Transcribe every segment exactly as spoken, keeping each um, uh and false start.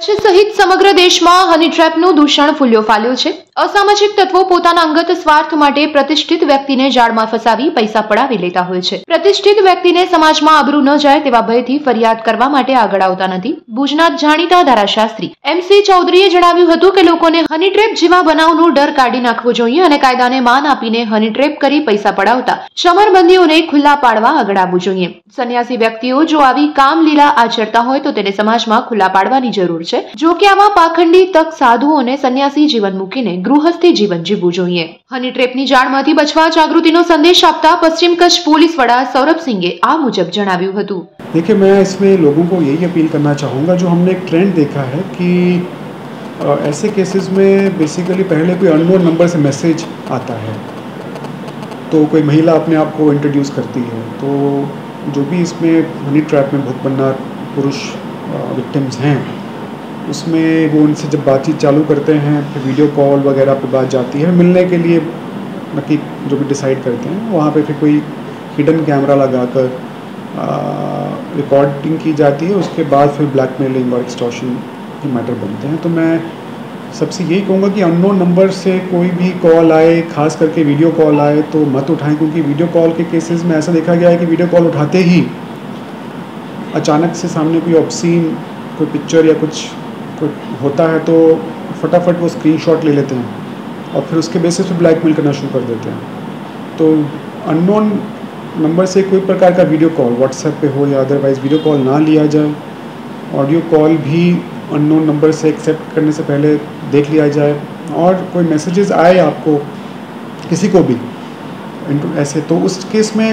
સહિત સમગ્ર દેશમાં હની ટ્રેપનું દૂષણ ફૂલ્યો ફાલ્યો છે। અસામાજિક તત્વો પોતાના અંગત સ્વાર્થ માટે પ્રતિષ્ઠિત વ્યક્તિને જાળમાં ફસાવી પૈસા પડાવી લેતા હોય છે। પ્રતિષ્ઠિત વ્યક્તિને સમાજમાં આબરૂ ન જાય તેવા ભયથી ફરિયાદ કરવા માટે આગળ આવતા નથી। ભુજના જાણીતા ધારાશાસ્ત્રી એમસી ચૌધરીએ જણાવ્યું હતું કે લોકોને હની ટ્રેપ જેવા બનાવનો ડર કાઢી નાખવો જોઈએ અને કાયદાને માન આપીને હની ટ્રેપ કરી પૈસા પડાવતા ચમરબંધીઓને ખુલ્લા પાડવા આગળ આવવું જોઈએ। સન્યાસી વ્યક્તિઓ જો આવી કામલીલા આચરતા હોય તો તેને સમાજમાં ખુલ્લા પાડવાની જરૂર છે। જો કે આવા પાખંડી તક સાધુઓને સન્યાસી જીવન મૂકીને ગૃહस्थी जीवन जीवવું જોઈએ। હની ટ્રેપની જાળમાંથી બચવા જાગૃતિનો સંદેશ આપતા પશ્ચિમ કચ્છ પોલીસ વડા સૌરભ સિંઘે આ મુજબ જણાવ્યું હતું। देखिए, मैं इसमें लोगों को यही अपील करना चाहूँगा, जो हमने एक ट्रेंड देखा है कि ऐसे केसेस में बेसिकली पहले कोई अननोन नंबर से मैसेज आता है, तो कोई महिला अपने आप को इंट्रोड्यूस करती है, तो जो भी इसमें हनी ट्रैप में भोग बनना पुरुष विक्टिम्स हैं, उसमें वो उनसे जब बातचीत चालू करते हैं, फिर वीडियो कॉल वगैरह पे बात जाती है, मिलने के लिए नक्की जो भी डिसाइड करते हैं, वहाँ पे फिर कोई हिडन कैमरा लगाकर रिकॉर्डिंग की जाती है। उसके बाद फिर ब्लैकमेलिंग और एक्सटॉर्शन के मैटर बनते हैं। तो मैं सबसे यही कहूँगा कि अननोन नंबर से कोई भी कॉल आए, खास करके वीडियो कॉल आए, तो मत उठाएं, क्योंकि वीडियो कॉल के केसेस में ऐसा देखा गया है कि वीडियो कॉल उठाते ही अचानक से सामने कोई ऑब्सीन कोई पिक्चर या कुछ कोई होता है तो फटाफट वो स्क्रीनशॉट ले लेते हैं और फिर उसके बेसिस पे ब्लैकमेल करना शुरू कर देते हैं। तो अननोन नंबर से कोई प्रकार का वीडियो कॉल व्हाट्सएप पे हो या अदरवाइज़ वीडियो कॉल ना लिया जाए। ऑडियो कॉल भी अननोन नंबर से एक्सेप्ट करने से पहले देख लिया जाए। और कोई मैसेजेस आए आपको किसी को भी ऐसे, तो उस केस में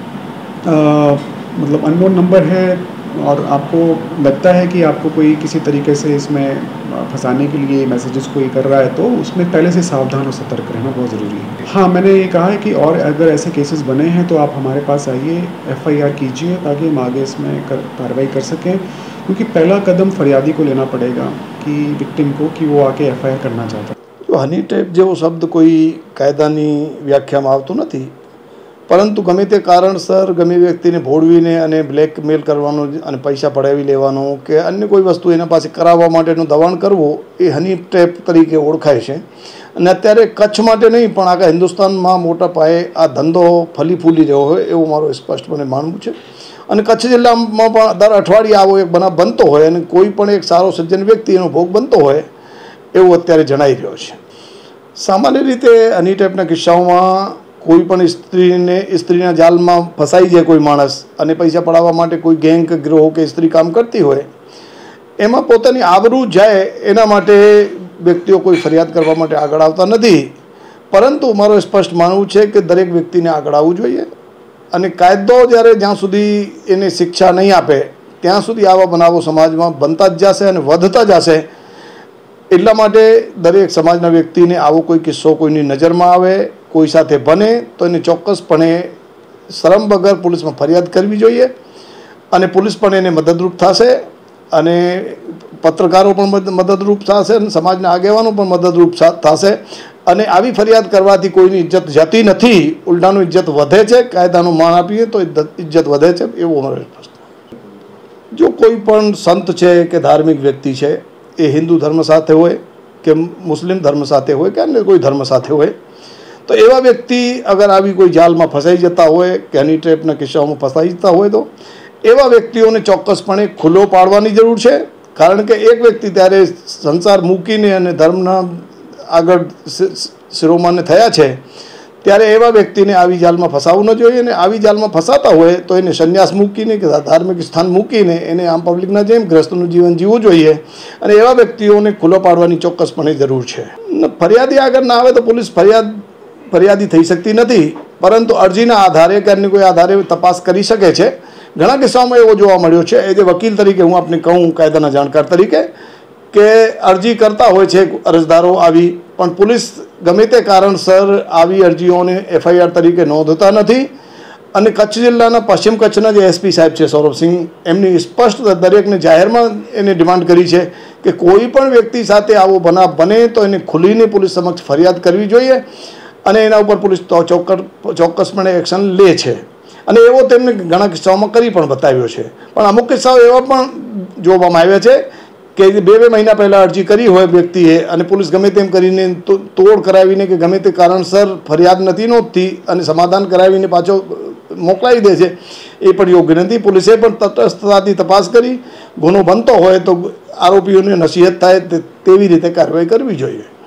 आ, मतलब अननोन नंबर है और आपको लगता है कि आपको कोई किसी तरीके से इसमें फंसाने के लिए मैसेजेस कोई कर रहा है, तो उसमें पहले से सावधान और सतर्क रहना बहुत ज़रूरी है। हाँ, मैंने ये कहा है कि और अगर ऐसे केसेस बने हैं तो आप हमारे पास आइए, एफआईआर कीजिए, ताकि हम आगे इसमें कर कार्रवाई कर सकें, क्योंकि पहला कदम फरियादी को लेना पड़ेगा कि विक्टिम को, कि वो आके एफआईआर करना चाहता है। जो हनी ट्रेप जेवो शब्द कोई कायदानी व्याख्यामां आवतो नथी, परंतु गमे ते कारणसर गमे व्यक्तिने भोळवीने अने ब्लेकमेल करवानो अने पैसा पडावी लेवानो के अन्य कोई वस्तु एना पासे कराववा माटेनुं दबाण करवो ए हनी ट्रेप तरीके ओळखाय छे। अने अत्यारे कच्छ माटे नहीं पण आखा हिंदुस्तानमां मोटा पाये आ धंधो फली फूली रह्यो होय एवुं मारुं स्पष्टपणे मानવું છે। અને કચ્છ જિલ્લામાં પણ દર અઠવાડિયે આવો એક બનાવ બનતો હોય અને કોઈ પણ એક સારો સજ્જન વ્યક્તિ એનો ભોગ બનતો હોય એવું અત્યારે જણાઈ રહ્યો છે। સામાન્ય રીતે હની ટ્રેપના કિસ્સાઓમાં कोई पण स्त्री ने स्त्रीना जाल में फसाई जाए कोई माणस अने पैसा पड़ावा माटे कोई गैंग के गिरोह के स्त्री काम करती होय एमां पोतानी आबरू जाए एना माटे व्यक्तिओ कोई फरियाद करवा माटे आगळ आवता नथी। परंतु मारो स्पष्ट मानवुं छे के दरेक व्यक्तिने आगळ आववुं जोईए अने कायदो ज्यारे ज्यां सुधी एने शिक्षा नहीं आपे त्यां सुधी आवा बनावो समाजमां बनता ज जशे अने वधता जशे। એટલા માટે દરેક સમાજના વ્યક્તિને આવો કોઈ કિસ્સો કોઈની નજરમાં આવે, કોઈ સાથે બને તો એને ચોક્કસપણે શરમ વગર પોલીસમાં ફરિયાદ કરવી જોઈએ અને પોલીસ પણ એને મદદરૂપ થશે અને પત્રકારો પણ મદદરૂપ થશે અને સમાજના આગેવાનો પણ મદદરૂપ થશે અને આવી ફરિયાદ કરવાથી કોઈની ઇજ્જત જતી નથી, ઉલટાનું ઇજ્જત વધે છે। કાયદાનું માન આપીએ તો ઇજ્જત વધે છે એવું અમારો પ્રશ્ન। જો કોઈ પણ સંત છે કે ધાર્મિક વ્યક્તિ છે એ हिंदू धर्म साथे होय के मुस्लिम धर्म साथे होय के अन्य कोई धर्म साथे होय, तो एवा व्यक्ति अगर आवी कोई जाल में फसाई जता होय के हनी ट्रेपना किस्साओं में फसाई जता होय तो एवा व्यक्तिओने चौक्कसपणे खुल्लो पाडवानी जरूर छे। कारण के एक व्यक्ति त्यारे संसार मूकीने अने धर्मना आगळ शिरोमान्य थया छे त्यारे एवा व्यक्तिने आवी जाल में फसावવું न જોઈએ ने आवी जाल में फसाता होय तो एने संन्यास मूकीने के धार्मिक स्थान मूकीने एने आम पब्लिकना जेम ग्रस्तનું जीवन जीवવું જોઈએ અને એવા વ્યક્તિઓને ખુલ્લો પાડવાની ચોક્કસપણે જરૂર છે। ફરિયાદી આગળ ના આવે તો પોલીસ ફરિયાદ ફરિયાદી થઈ શકતી નથી, પરંતુ અરજીના આધારે કે અન્ય કોઈ આધારે તપાસ કરી શકે છે। ઘણા કિસ્સાઓમાં એવો જોવા મળ્યો છે, એજ વકીલ તરીકે હું આપને કહું, કાયદાના જાણકાર તરીકે, કે અરજી કરતા હોય છે અરજદારો આવી, પણ પોલીસ ગમે તે કારણસર આવી અરજીઓને એફઆઈઆર તરીકે નોંધતા નથી। અને કચ્છ જિલ્લાના પશ્ચિમ કચ્છના જે એસપી સાહેબ છે સૌરભ સિંહ, એમની સ્પષ્ટ દરેકને જાહેરમાં એને ડિમાન્ડ કરી છે કે કોઈ પણ વ્યક્તિ સાથે આવો બનાવ બને તો એને ખુલીને પોલીસ સમક્ષ ફરિયાદ કરવી જોઈએ અને એના ઉપર પોલીસ ચોક્કસ ચોક્કસપણે એક્શન લે છે અને એવો તેમને ઘણા કિસ્સાઓમાં કરી પણ બતાવ્યો છે। પણ અમુક કિસ્સાઓ એવા પણ જોવામાં આવ્યા છે કે બે બે મહિના પહેલાં અરજી કરી હોય વ્યક્તિએ અને પોલીસ ગમે તેમ કરીને તોડ કરાવીને કે ગમે તે કારણસર ફરિયાદ નથી નોંધતી અને સમાધાન કરાવીને પાછો મોકલાવી દે છે, એ પણ યોગ્ય નથી. પોલીસે પણ તટસ્થતાથી તપાસ કરી ગુનો બનતો હોય તો આરોપીઓને નસીહત થાય તેવી રીતે કાર્યવાહી કરવી જોઈએ.